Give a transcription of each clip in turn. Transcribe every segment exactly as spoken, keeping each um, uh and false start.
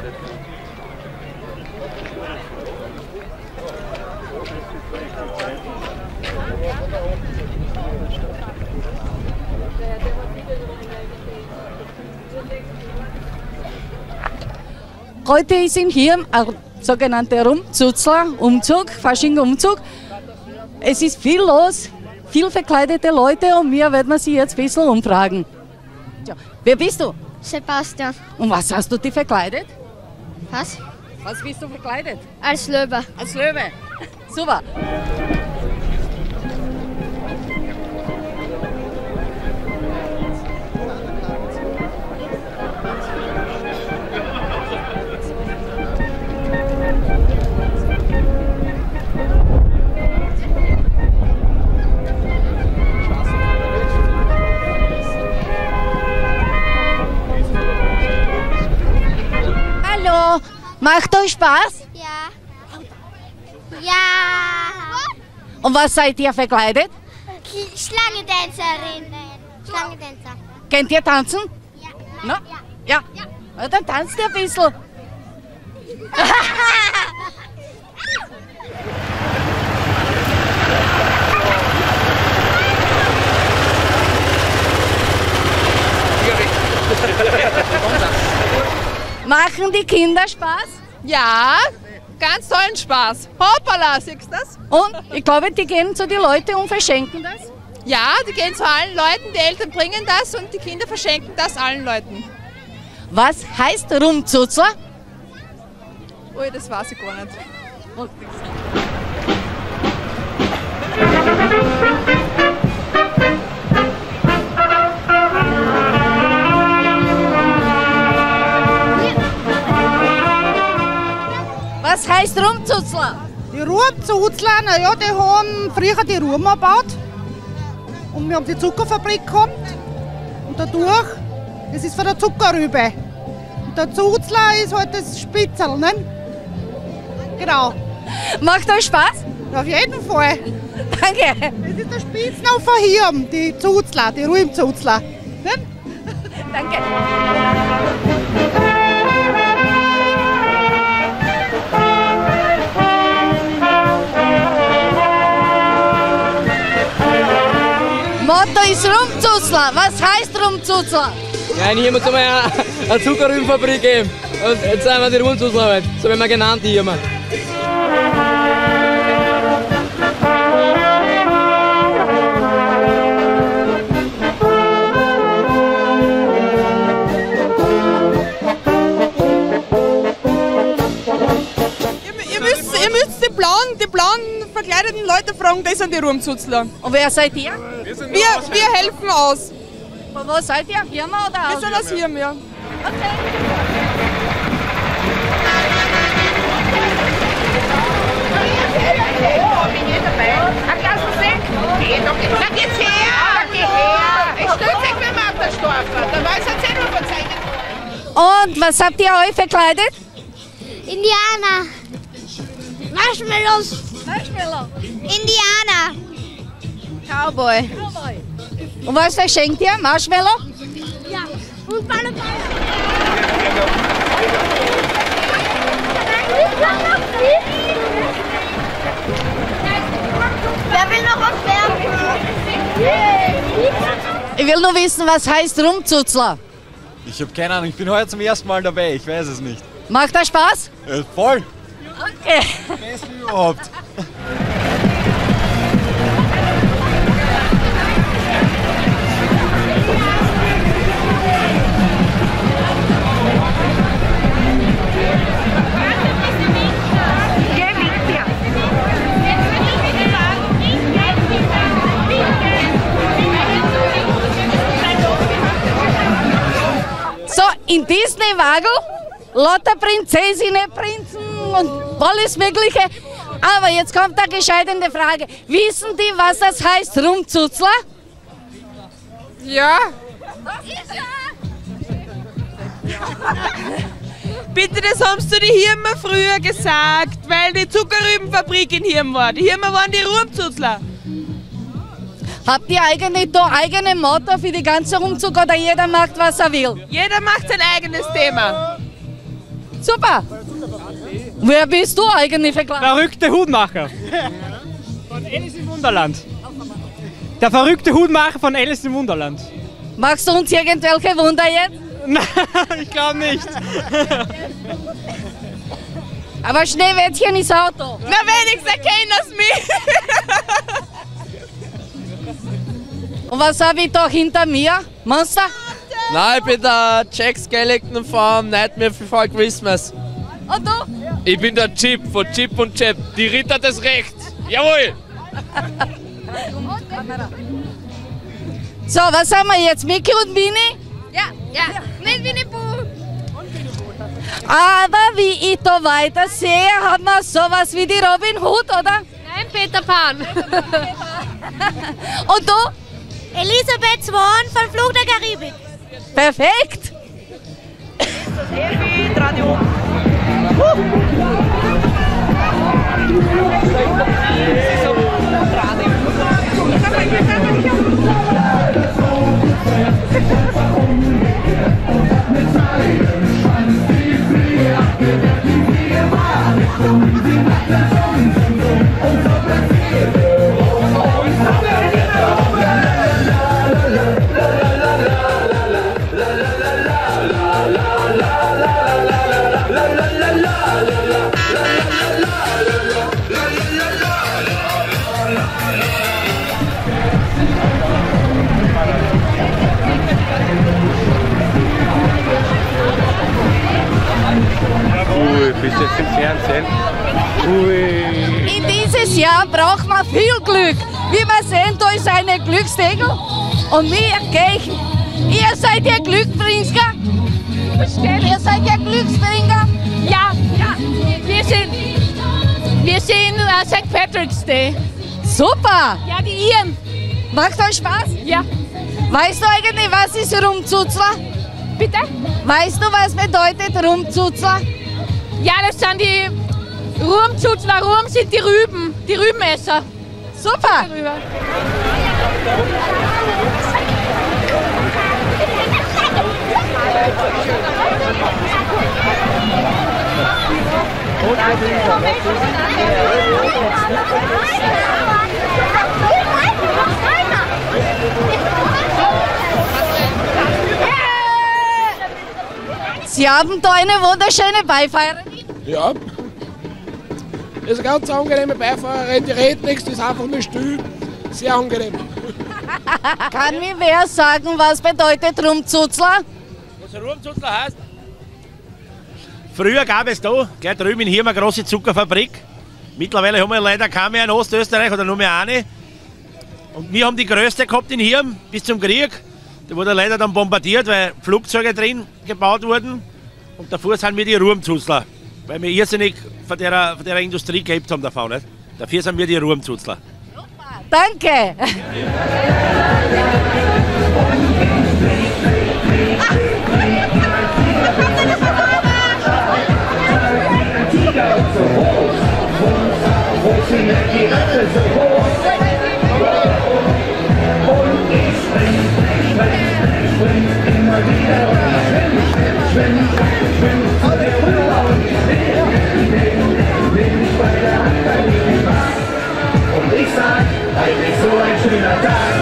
Heute sind hier ein sogenannter Rumzuzler, Umzug, Fasching-Umzug. Es ist viel los, viel verkleidete Leute und wir werden sie jetzt ein bisschen umfragen. Ja. Wer bist du? Sebastian. Und was hast du dich verkleidet? Was? Was bist du verkleidet? Als Löwe. Als Löwe. Super. Hallo, macht euch Spaß? Ja. Ja. Und was seid ihr verkleidet? Schlangendänzerin. Schlangendänzer. Kennt ihr tanzen? Ja. No? Ja. Ja. Na, dann tanzt ihr ein bisschen. Machen die Kinder Spaß? Ja, ganz tollen Spaß. Hoppala, siehst du das? Und ich glaube, die gehen zu den Leuten und verschenken das? Ja, die gehen zu allen Leuten, die Eltern bringen das und die Kinder verschenken das allen Leuten. Was heißt Rumzuzler? Ui, das weiß ich gar nicht. Was heißt Rumzuzler? Die Rumzuzler, naja, die haben früher die Rum gebaut. Und wir haben die Zuckerfabrik gehabt. Und dadurch, das ist von der Zuckerrübe. Und der Zuzler ist halt das Spitzel, ne? Genau. Macht euch Spaß? Auf jeden Fall. Danke. Das ist der Spitzname von hier, die Zuzler, die Rumzuzler. Ne? Danke. Motto ist Rumzuzler. Was heißt Rumzuzler? Nein, hier muss es mal eine Zuckerrübenfabrik geben. Und jetzt sind wir die Rumzuzler halt. So werden wir genannt hier immer. Ihr, ihr, müsst, ihr müsst die blauen, die blauen verkleideten Leute fragen, das sind die Rumzuzler. Und wer seid ihr? Wir, wir helfen aus. Von wo seid ihr? Firma oder Wir aus? sind aus hier, ja. Sag jetzt her! Geh her! Ich stelle sich mit dem Abgestoßen. Da weiß er selber von seinen. Und was habt ihr euch verkleidet? Indianer. Marshmallows. Marshmallow. Indianer. Cowboy. Und was verschenkt ihr? Marshmallow? Ja. Und Balle, Wer will noch was werfen? Ich will nur wissen, was heißt Rumzuzler? Ich habe keine Ahnung, ich bin heute zum ersten Mal dabei, ich weiß es nicht. Macht das Spaß? Äh, voll! Okay. Best überhaupt. So, in Disney-Wagel, lauter Prinzessinnen, Prinzen und alles Mögliche. Aber jetzt kommt eine gescheiterte Frage. Wissen die, was das heißt, Rumzuzler? Ja. Bitte, das haben sie die Hirmer früher gesagt, weil die Zuckerrübenfabrik in Hirm war. Die Hirmer waren die Rumzuzler. Habt ihr eigentlich da eigene Motto für die ganze Umzug oder jeder macht, was er will? Jeder macht sein eigenes Thema. Super. Wer bist du eigentlich verkleidet? Verrückte Hutmacher. Von Alice im Wunderland. Der verrückte Hutmacher von Alice im Wunderland. Machst du uns irgendwelche Wunder jetzt? Nein, ich glaube nicht. Aber Schneewittchen ist Auto. Na wenigstens erkennen das mich. Und was habe ich da hinter mir? Monster? Nein, ich bin der Jack Skellington vom Nightmare Before Christmas. Und du? Ich bin der Chip von Chip und Chap, die Ritter des Rechts. Jawohl! So, was haben wir jetzt? Mickey und Minnie? Ja, ja. Mit Winnie Pooh. Aber wie ich da weiter sehe, haben wir sowas wie die Robin Hood, oder? Nein, Peter Pan. Und du? Elisabeth Swan von Fluch der Karibik. Perfekt! Ui, bist du jetzt im Fernsehen? Ui. In dieses Jahr braucht man viel Glück. Wie wir sehen, da ist eine Glückstegel und wir gehen. Ihr seid ja Glücksbringer? Versteht, ihr seid ja Glücksbringer? Ja, ja, wir sind, wir sind uh, Sankt Patrick's Day. Super! Ja, die Iren. Macht euch Spaß? Ja. Weißt du eigentlich, was ist Rumzuzler? Bitte? Weißt du, was bedeutet Rumzuzler? Ja, das sind die Rumzuzler. Rum sind die Rüben, die Rübenesser. Super! Darüber. Sie haben da eine wunderschöne Beifahrerin. Ja. Das ist eine ganz angenehme Beifahrerin, die redet nichts, die ist einfach nur still. Sehr angenehm. Kann mir wer sagen, was bedeutet Rumzuzler? Was ein Rumzuzler heißt? Früher gab es da, gleich drüben in Hirn, eine große Zuckerfabrik. Mittlerweile haben wir leider keine mehr in Ostösterreich oder nur mehr eine. Und wir haben die größte gehabt in Hirn bis zum Krieg. Die wurde leider dann bombardiert, weil Flugzeuge drin gebaut wurden. Und davor sind wir die Rumzuzler, weil wir irrsinnig von der, von der Industrie gelebt haben davon. Nicht? Dafür sind wir die Rumzuzler. Danke! Und ich sag, heute ist so ein schöner Tag.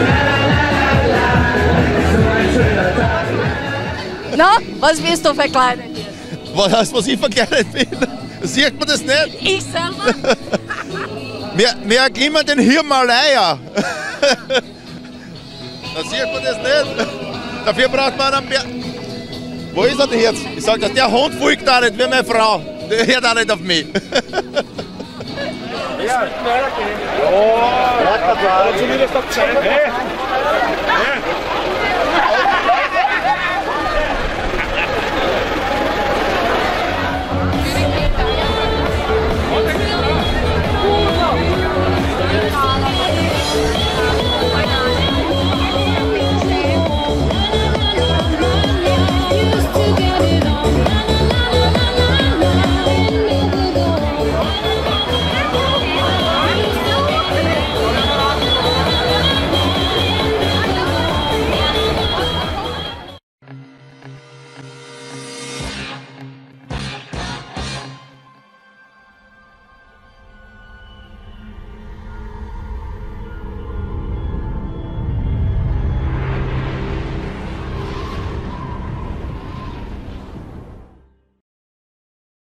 So ein schöner Tag. Na, was wirst du verkleidet? Was heißt, was ich verkleidet bin? Sieht man das nicht? Ich selber? wir, wir glimmen den Hirmaleier. Da sieht man das nicht. Dafür braucht man einen Bär. Wo ist er denn jetzt? Ich sag das, der Hund folgt da nicht wie meine Frau. Der hört auch nicht auf mich. Ja, oh, ja, zumindest auf Zeit. Hey. Hey.